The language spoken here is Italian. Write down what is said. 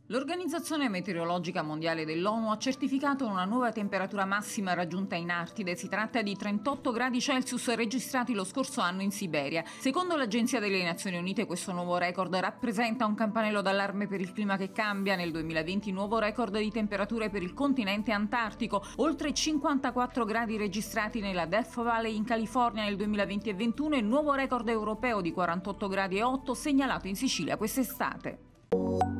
L'Organizzazione Meteorologica Mondiale dell'ONU ha certificato una nuova temperatura massima raggiunta in Artide. Si tratta di 38 gradi Celsius registrati lo scorso anno in Siberia. Secondo l'Agenzia delle Nazioni Unite questo nuovo record rappresenta un campanello d'allarme per il clima che cambia. Nel 2020 nuovo record di temperature per il continente antartico, oltre 54 gradi registrati nella Death Valley in California nel 2020 e 2021 e nuovo record europeo di 48 gradi e 8 segnalato in Sicilia quest'estate.